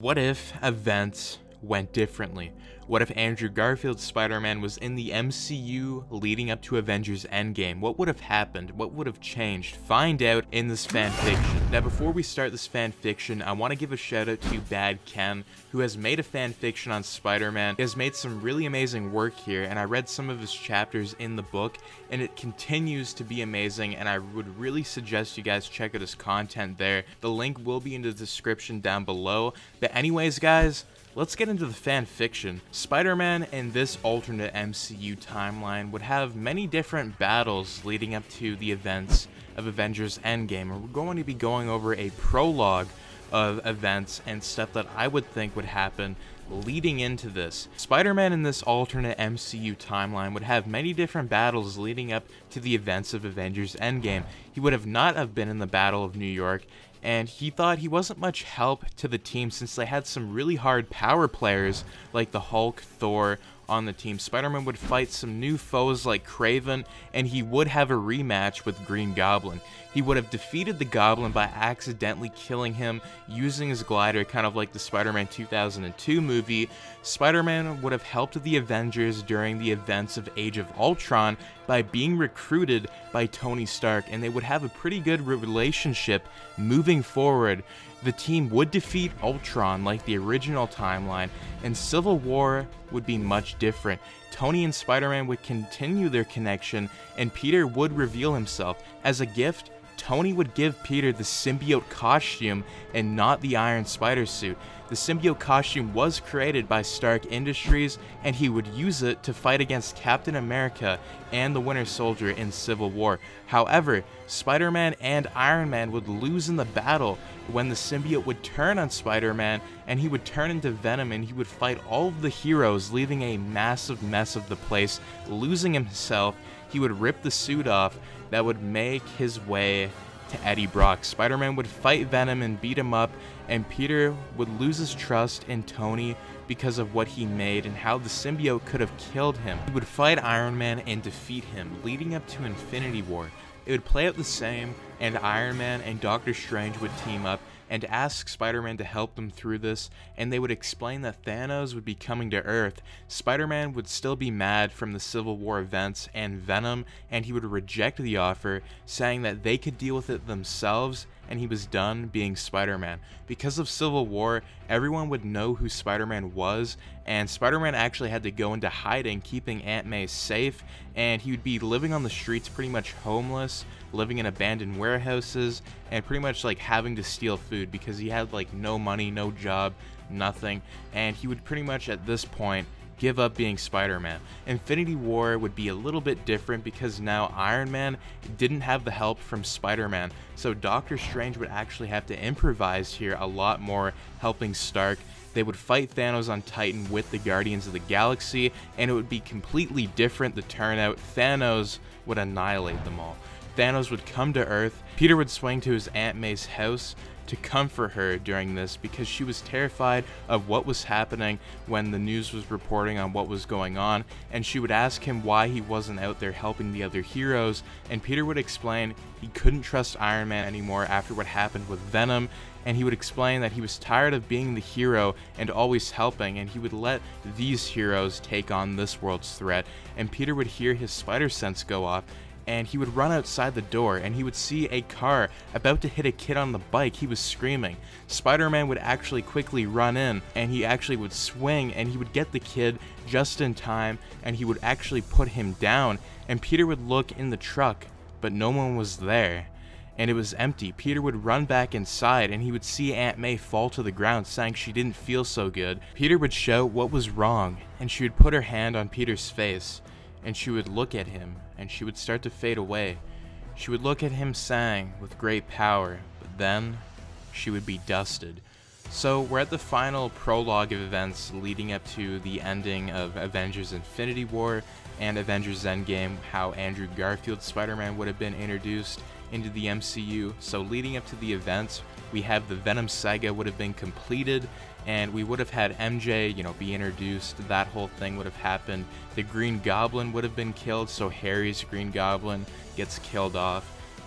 What if events went differently? What if Andrew Garfield's Spider-Man was in the MCU leading up to Avengers Endgame? What would have happened? What would have changed? Find out in this fanfiction. Now, before we start this fanfiction, I want to give a shout out to BadKen, who has made a fanfiction on Spider-Man. He has made some really amazing work here, and I read some of his chapters in the book, and it continues to be amazing, and I would really suggest you guys check out his content there. The link will be in the description down below. But anyways, guys, let's get into the fan fiction. Spider-Man in this alternate MCU timeline would have many different battles leading up to the events of Avengers Endgame, and we're going to be going over a prologue of events and stuff that I would think would happen leading into this. Spider-Man in this alternate MCU timeline would have many different battles leading up to the events of Avengers Endgame. He would have not have been in the Battle of New York, and he thought he wasn't much help to the team since they had some really hard power players like the Hulk, Thor on the team. Spider-Man would fight some new foes like Kraven, and he would have a rematch with Green Goblin. He would have defeated the Goblin by accidentally killing him using his glider, kind of like the Spider-Man 2002 movie. Spider-Man would have helped the Avengers during the events of Age of Ultron by being recruited by Tony Stark, and they would have a pretty good relationship moving forward. The team would defeat Ultron like the original timeline, and Civil War would be much different. Tony and Spider-Man would continue their connection, and Peter would reveal himself. As a gift, Tony would give Peter the symbiote costume and not the Iron Spider suit. The symbiote costume was created by Stark Industries, and he would use it to fight against Captain America and the Winter Soldier in Civil War. However, Spider-Man and Iron Man would lose in the battle when the symbiote would turn on Spider-Man, and he would turn into Venom, and he would fight all of the heroes, leaving a massive mess of the place. Losing himself, he would rip the suit off that would make his way to Eddie Brock. Spider-Man would fight Venom and beat him up, and Peter would lose his trust in Tony because of what he made and how the symbiote could have killed him. He would fight Iron Man and defeat him, leading up to Infinity War. It would play out the same, and Iron Man and Doctor Strange would team up and ask Spider-Man to help them through this, and they would explain that Thanos would be coming to Earth. Spider-Man would still be mad from the Civil War events and Venom, and he would reject the offer, saying that they could deal with it themselves, and he was done being Spider-Man. Because of Civil War, everyone would know who Spider-Man was, and Spider-Man actually had to go into hiding, keeping Aunt May safe, and he would be living on the streets pretty much homeless, living in abandoned warehouses, and pretty much like having to steal food because he had like no money, no job, nothing, and he would pretty much at this point give up being Spider-Man. Infinity War would be a little bit different because now Iron Man didn't have the help from Spider-Man, so Doctor Strange would actually have to improvise here a lot more, helping Stark. They would fight Thanos on Titan with the Guardians of the Galaxy, and it would be completely different the turnout. Thanos would annihilate them all. Thanos would come to Earth. Peter would swing to his Aunt May's house to comfort her during this because she was terrified of what was happening when the news was reporting on what was going on, and she would ask him why he wasn't out there helping the other heroes, and Peter would explain he couldn't trust Iron Man anymore after what happened with Venom, and he would explain that he was tired of being the hero and always helping, and he would let these heroes take on this world's threat. And Peter would hear his spider sense go off, and he would run outside the door, and he would see a car about to hit a kid on the bike. He was screaming. Spider-Man would actually quickly run in, and he actually would swing, and he would get the kid just in time, and he would actually put him down, and Peter would look in the truck, but no one was there, and it was empty. Peter would run back inside, and he would see Aunt May fall to the ground, saying she didn't feel so good. Peter would shout what was wrong, and she would put her hand on Peter's face, and she would look at him, and she would start to fade away. She would look at him saying, with great power, but then she would be dusted. So we're at the final prologue of events leading up to the ending of Avengers Infinity War and Avengers Endgame, how Andrew Garfield's Spider-Man would have been introduced into the MCU. So leading up to the events, we have the Venom saga would have been completed, and we would have had MJ, be introduced. That whole thing would have happened. The Green Goblin would have been killed, so Harry's Green Goblin gets killed off.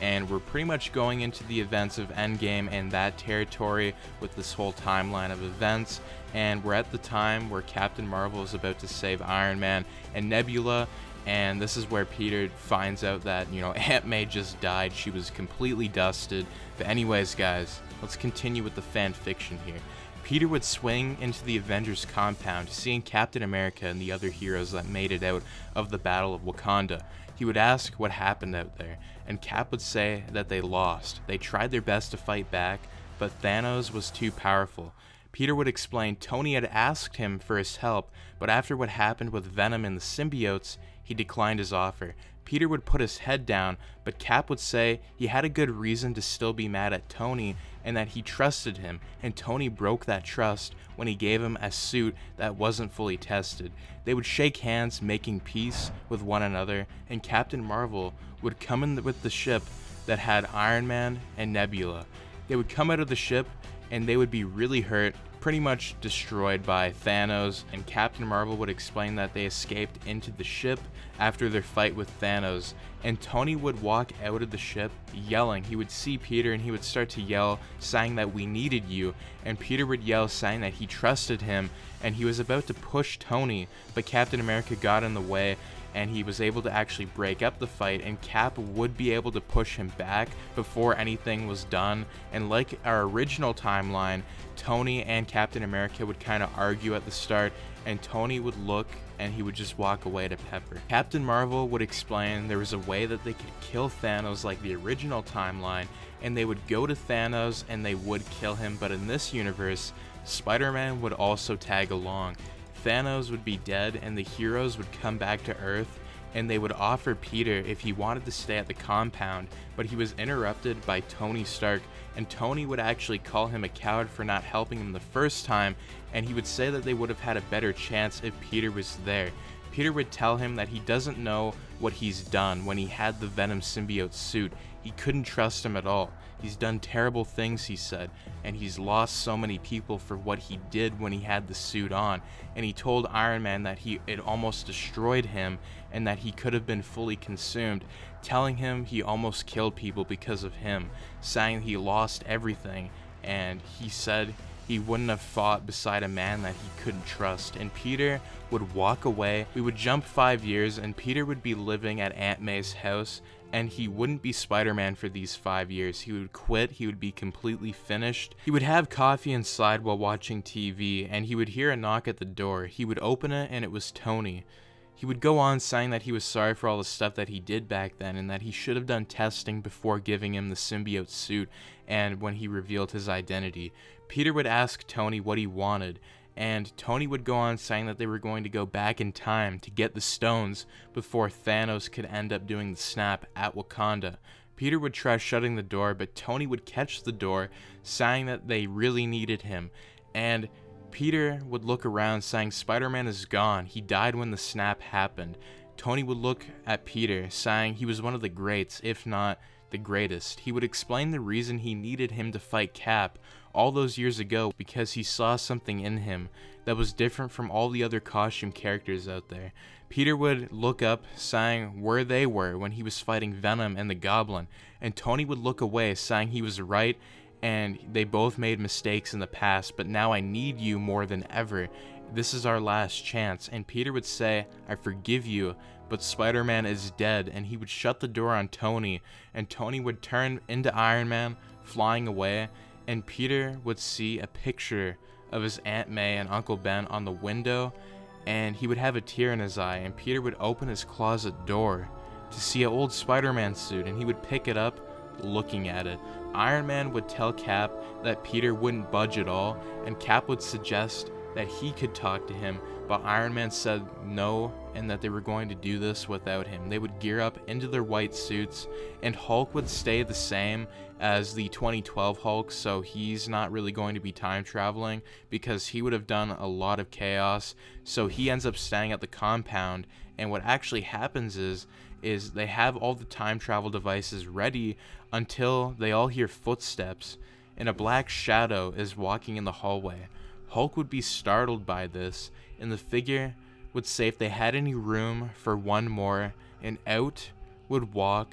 and we're pretty much going into the events of Endgame and that territory with this whole timeline of events. And we're at the time where Captain Marvel is about to save Iron Man and Nebula, and this is where Peter finds out that, you know, Aunt May just died. She was completely dusted. But anyways, guys, let's continue with the fan fiction here. Peter would swing into the Avengers compound, seeing Captain America and the other heroes that made it out of the Battle of Wakanda. He would ask what happened out there, and Cap would say that they lost. They tried their best to fight back, but Thanos was too powerful. Peter would explain Tony had asked him for his help, but after what happened with Venom and the symbiotes, he declined his offer. Peter would put his head down, but Cap would say he had a good reason to still be mad at Tony and that he trusted him, and Tony broke that trust when he gave him a suit that wasn't fully tested. They would shake hands, making peace with one another, and Captain Marvel would come in with the ship that had Iron Man and Nebula. They would come out of the ship and they would be really hurt, pretty much destroyed by Thanos, and Captain Marvel would explain that they escaped into the ship after their fight with Thanos, and Tony would walk out of the ship yelling. He would see Peter and he would start to yell, saying that we needed you, and Peter would yell, saying that he trusted him, and he was about to push Tony, but Captain America got in the way, and he was able to actually break up the fight, and Cap would be able to push him back before anything was done. And like our original timeline, Tony and Captain America would kind of argue at the start, and Tony would look and he would just walk away to Pepper. Captain Marvel would explain there was a way that they could kill Thanos like the original timeline, and they would go to Thanos and they would kill him, but in this universe, Spider-Man would also tag along. Thanos would be dead and the heroes would come back to Earth, and they would offer Peter if he wanted to stay at the compound, but he was interrupted by Tony Stark, and Tony would actually call him a coward for not helping him the first time, and he would say that they would have had a better chance if Peter was there. Peter would tell him that he doesn't know what he's done when he had the Venom symbiote suit. He couldn't trust him at all. He's done terrible things, he said, and he's lost so many people for what he did when he had the suit on. And he told Iron Man that it almost destroyed him and that he could have been fully consumed, telling him he almost killed people because of him, saying he lost everything, and he said he wouldn't have fought beside a man that he couldn't trust. And Peter would walk away. We would jump 5 years and Peter would be living at Aunt May's house, and he wouldn't be Spider-Man for these 5 years. He would quit. He would be completely finished. He would have coffee inside while watching TV, and he would hear a knock at the door. He would open it, and it was Tony. He would go on saying that he was sorry for all the stuff that he did back then, and that he should have done testing before giving him the symbiote suit, and when he revealed his identity. Peter would ask Tony what he wanted, and Tony would go on saying that they were going to go back in time to get the stones before Thanos could end up doing the snap at Wakanda. Peter would try shutting the door, but Tony would catch the door, saying that they really needed him, and Peter would look around saying Spider-Man is gone. He died when the snap happened. Tony would look at Peter, saying he was one of the greats, if not the greatest. He would explain the reason he needed him to fight Cap all those years ago, because he saw something in him that was different from all the other costume characters out there. Peter would look up, saying where they were when he was fighting Venom and the Goblin, and Tony would look away, saying he was right, and they both made mistakes in the past, but now I need you more than ever. This is our last chance. And Peter would say, I forgive you, but Spider-Man is dead, and he would shut the door on Tony, and Tony would turn into Iron Man, flying away, and Peter would see a picture of his Aunt May and Uncle Ben on the window, and he would have a tear in his eye, and Peter would open his closet door to see an old Spider-Man suit, and he would pick it up, looking at it. Iron Man would tell Cap that Peter wouldn't budge at all, and Cap would suggest that he could talk to him, but Iron Man said no, and that they were going to do this without him. They would gear up into their white suits, and Hulk would stay the same as the 2012 Hulk, so he's not really going to be time traveling because he would have done a lot of chaos. So he ends up staying at the compound, and what actually happens is they have all the time travel devices ready until they all hear footsteps, and a black shadow is walking in the hallway. Hulk would be startled by this, and the figure would say if they had any room for one more, and out would walk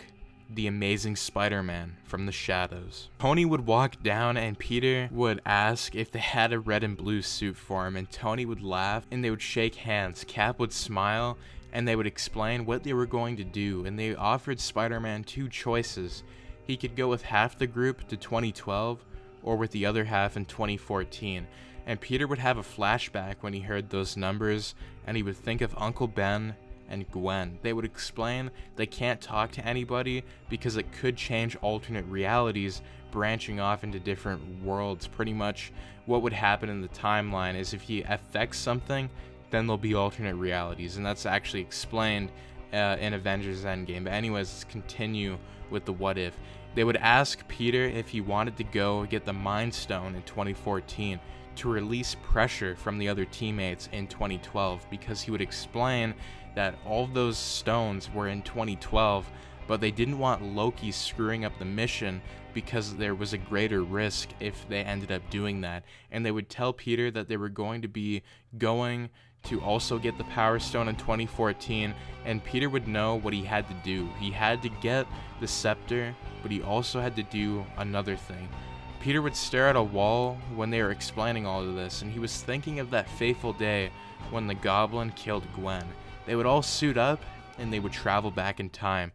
the Amazing Spider-Man from the shadows. Tony would walk down and Peter would ask if they had a red and blue suit for him, and Tony would laugh and they would shake hands. Cap would smile and they would explain what they were going to do, and they offered Spider-Man 2 choices. He could go with half the group to 2012 or with the other half in 2014. And Peter would have a flashback when he heard those numbers, and he would think of Uncle Ben and Gwen. They would explain they can't talk to anybody because it could change alternate realities, branching off into different worlds. Pretty much what would happen in the timeline is if he affects something, then there'll be alternate realities, and that's actually explained in Avengers Endgame. But anyways, let's continue with the what if. They would ask Peter if he wanted to go get the Mind Stone in 2014 to release pressure from the other teammates in 2012, because he would explain that all of those stones were in 2012, but they didn't want Loki screwing up the mission because there was a greater risk if they ended up doing that. And they would tell Peter that they were going to be going to also get the Power Stone in 2014, and Peter would know what he had to do. He had to get the scepter, but he also had to do another thing. Peter would stare at a wall when they were explaining all of this, and he was thinking of that fateful day when the Goblin killed Gwen. They would all suit up, and they would travel back in time.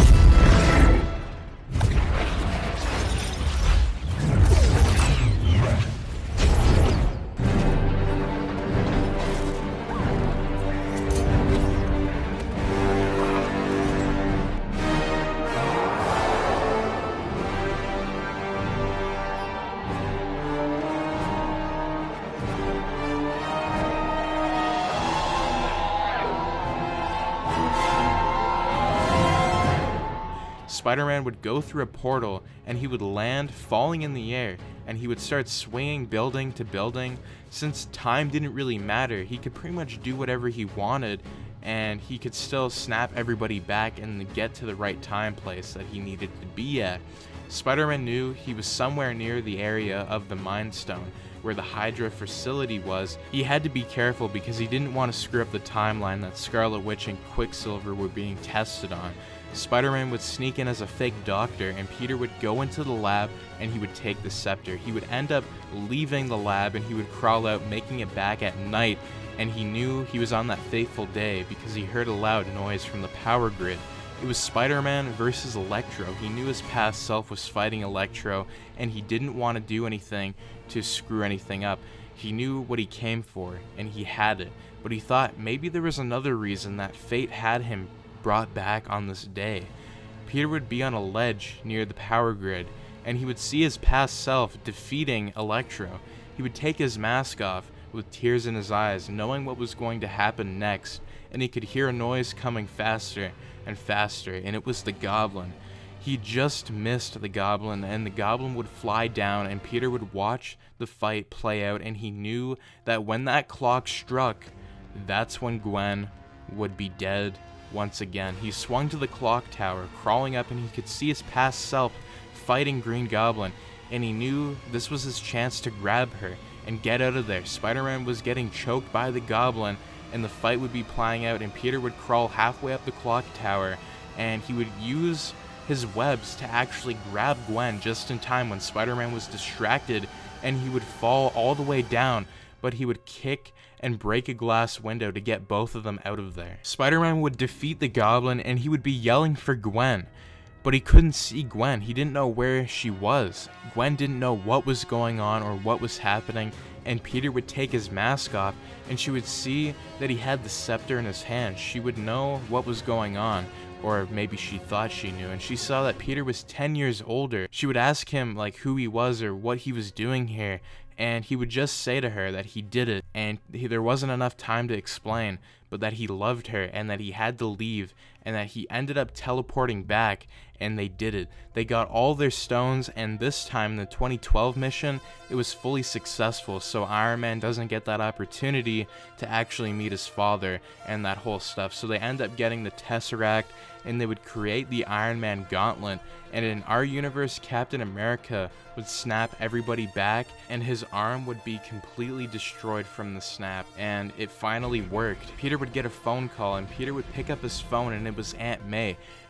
Spider-Man would go through a portal and he would land falling in the air, and he would start swinging building to building. Since time didn't really matter, he could pretty much do whatever he wanted, and he could still snap everybody back and get to the right time place that he needed to be at. Spider-Man knew he was somewhere near the area of the Mind Stone where the Hydra facility was. He had to be careful because he didn't want to screw up the timeline that Scarlet Witch and Quicksilver were being tested on. Spider-Man would sneak in as a fake doctor, and Peter would go into the lab and he would take the scepter. He would end up leaving the lab and he would crawl out, making it back at night, and he knew he was on that fateful day because he heard a loud noise from the power grid. It was Spider-Man versus Electro. He knew his past self was fighting Electro, and he didn't want to do anything to screw anything up. He knew what he came for, and he had it, but he thought maybe there was another reason that fate had him brought back on this day. Peter would be on a ledge near the power grid, and he would see his past self defeating Electro. He would take his mask off with tears in his eyes, knowing what was going to happen next, and he could hear a noise coming faster and faster, and it was the Goblin. He just missed the Goblin, and the Goblin would fly down, and Peter would watch the fight play out, and he knew that when that clock struck, that's when Gwen would be dead once again. He swung to the clock tower, crawling up, and he could see his past self fighting Green Goblin, and he knew this was his chance to grab her and get out of there. Spider-Man was getting choked by the Goblin, and the fight would be playing out, and Peter would crawl halfway up the clock tower, and he would use his webs to actually grab Gwen just in time when Spider-Man was distracted, and he would fall all the way down, but he would kick and break a glass window to get both of them out of there. Spider-Man would defeat the Goblin, and he would be yelling for Gwen, but he couldn't see Gwen. He didn't know where she was. Gwen didn't know what was going on or what was happening, and Peter would take his mask off, and she would see that he had the scepter in his hand. She would know what was going on, or maybe she thought she knew, and she saw that Peter was 10 years older. She would ask him like who he was or what he was doing here, and he would just say to her that he did it, and there wasn't enough time to explain, but that he loved her and that he had to leave, and that he ended up teleporting back, and they did it. They got all their stones, and this time, the 2012 mission, it was fully successful, so Iron Man doesn't get that opportunity to actually meet his father and that whole stuff. So they end up getting the Tesseract, and they would create the Iron Man Gauntlet, and in our universe, Captain America would snap everybody back, and his arm would be completely destroyed from the snap, and it finally worked. Peter would get a phone call, and Peter would pick up his phone, and it was Aunt May.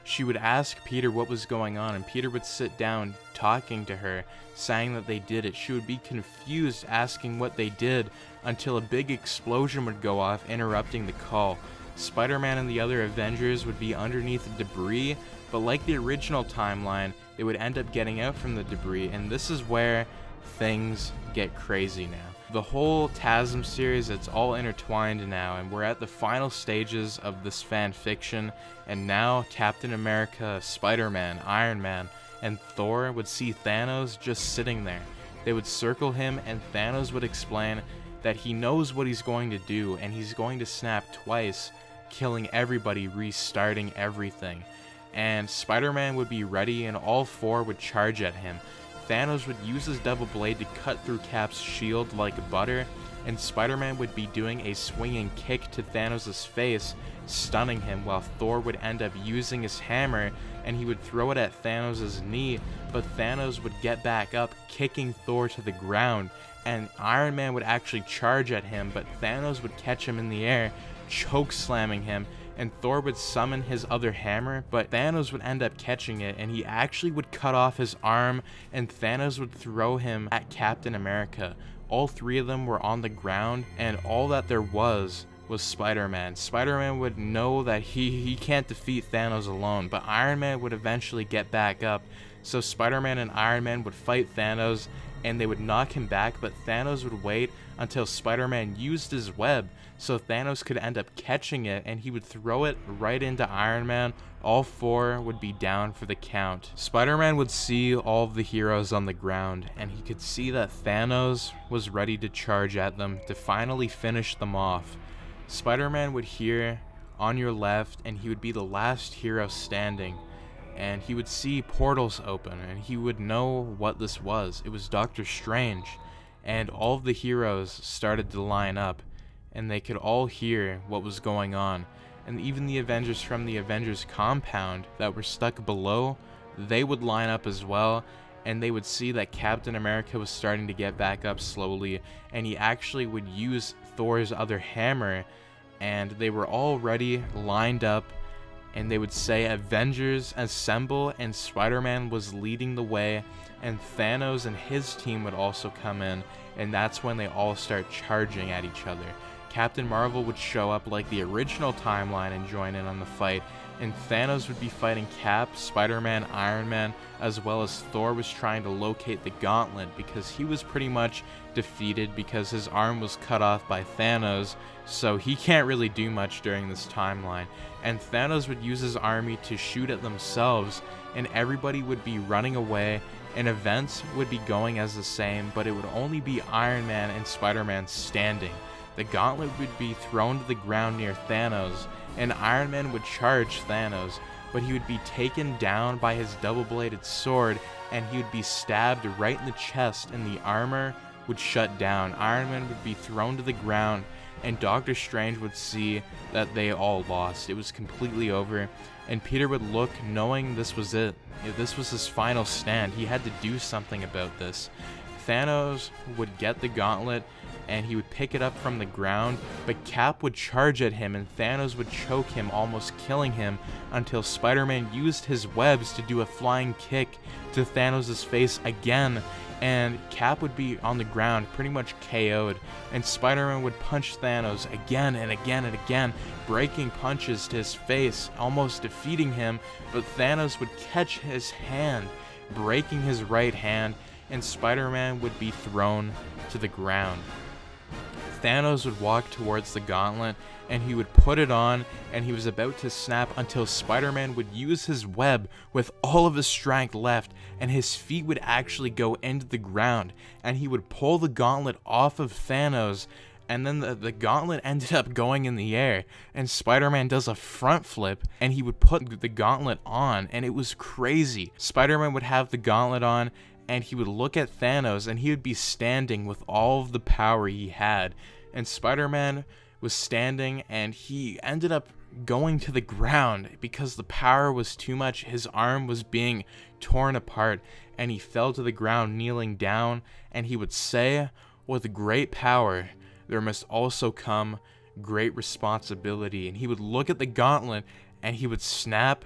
she would ask Peter what was going on, and Peter would sit down talking to her, saying that they did it. She would be confused, asking what they did, until a big explosion would go off, interrupting the call. Spider-Man and the other Avengers would be underneath the debris, but like the original timeline, they would end up getting out from the debris, and this is where things get crazy now. The whole TASM series, it's all intertwined now, and we're at the final stages of this fan fiction, and now Captain America, Spider-Man, Iron Man, and Thor would see Thanos just sitting there. They would circle him, and Thanos would explain that he knows what he's going to do, and he's going to snap twice, killing everybody, restarting everything. And Spider-Man would be ready, and all four would charge at him. Thanos would use his double blade to cut through Cap's shield like butter, and Spider-Man would be doing a swinging kick to Thanos' face, stunning him, while Thor would end up using his hammer, and he would throw it at Thanos' knee, but Thanos would get back up, kicking Thor to the ground, and Iron Man would actually charge at him, but Thanos would catch him in the air, choke slamming him, and Thor would summon his other hammer, but Thanos would end up catching it, and he actually would cut off his arm, and Thanos would throw him at Captain America. All three of them were on the ground, and all that there was Spider-Man. Spider-Man would know that he can't defeat Thanos alone, but Iron Man would eventually get back up, so Spider-Man and Iron Man would fight Thanos, and they would knock him back, but Thanos would wait until Spider-Man used his web, so Thanos could end up catching it, and he would throw it right into Iron Man. All four would be down for the count. Spider-Man would see all of the heroes on the ground, and he could see that Thanos was ready to charge at them to finally finish them off. Spider-Man would hear, "On your left," and he would be the last hero standing. And he would see portals open, and he would know what this was. It was Doctor Strange, and all of the heroes started to line up, and they could all hear what was going on. And even the Avengers from the Avengers compound that were stuck below, they would line up as well, and they would see that Captain America was starting to get back up slowly, and he actually would use Thor's other hammer, and they were already lined up, and they would say, "Avengers assemble," and Spider-Man was leading the way, and Thanos and his team would also come in, and that's when they all start charging at each other. Captain Marvel would show up like the original timeline and join in on the fight, and Thanos would be fighting Cap, Spider-Man, Iron Man, as well as Thor was trying to locate the gauntlet because he was pretty much defeated because his arm was cut off by Thanos, so he can't really do much during this timeline. And Thanos would use his army to shoot at themselves, and everybody would be running away, and events would be going as the same, but it would only be Iron Man and Spider-Man standing. The gauntlet would be thrown to the ground near Thanos, and Iron Man would charge Thanos, but he would be taken down by his double-bladed sword, and he would be stabbed right in the chest, and the armor would shut down. Iron Man would be thrown to the ground, and Doctor Strange would see that they all lost. It was completely over, and Peter would look knowing this was it. If this was his final stand, he had to do something about this. Thanos would get the gauntlet, and he would pick it up from the ground, but Cap would charge at him, and Thanos would choke him, almost killing him, until Spider-Man used his webs to do a flying kick to Thanos' face again, and Cap would be on the ground, pretty much KO'd, and Spider-Man would punch Thanos again and again and again, breaking punches to his face, almost defeating him, but Thanos would catch his hand, breaking his right hand, and Spider-Man would be thrown to the ground. Thanos would walk towards the gauntlet, and he would put it on, and he was about to snap until Spider-Man would use his web with all of his strength left, and his feet would actually go into the ground, and he would pull the gauntlet off of Thanos, and then the gauntlet ended up going in the air, and Spider-Man does a front flip, and he would put the gauntlet on, and it was crazy. Spider-Man would have the gauntlet on, and he would look at Thanos, and he would be standing with all of the power he had, and Spider-Man was standing, and he ended up going to the ground because the power was too much. His arm was being torn apart, and he fell to the ground, kneeling down, and he would say, "With great power there must also come great responsibility," and he would look at the gauntlet, and he would snap,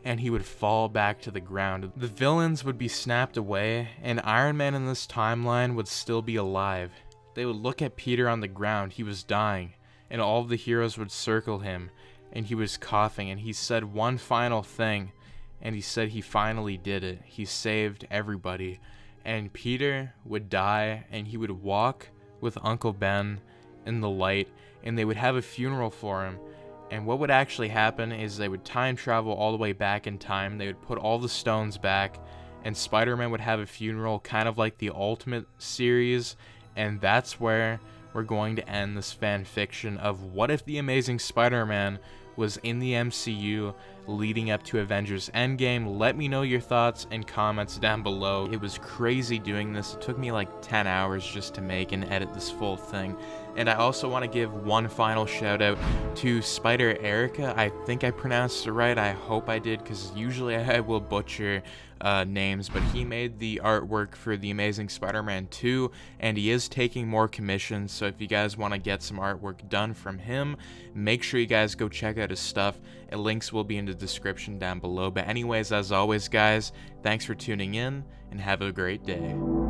and he would fall back to the ground. The villains would be snapped away, and Iron Man in this timeline would still be alive. They would look at Peter on the ground, he was dying, and all of the heroes would circle him, and he was coughing, and he said one final thing, and he said he finally did it. He saved everybody, and Peter would die, and he would walk with Uncle Ben in the light, and they would have a funeral for him. And what would actually happen is they would time travel all the way back in time. They would put all the stones back, and Spider-Man would have a funeral, kind of like the Ultimate series. And that's where we're going to end this fan fiction of what if the Amazing Spider-Man was in the MCU leading up to Avengers Endgame. Let me know your thoughts and comments down below. It was crazy doing this. It took me like 10 hours just to make and edit this full thing. And I also want to give one final shout out to Spider Erica. I think I pronounced it right. I hope I did, because usually I will butcher names, but he made the artwork for The Amazing Spider-Man 2, and he is taking more commissions, so if you guys want to get some artwork done from him, make sure you guys go check out his stuff, and links will be in the description down below. But anyways, as always guys, thanks for tuning in, and have a great day.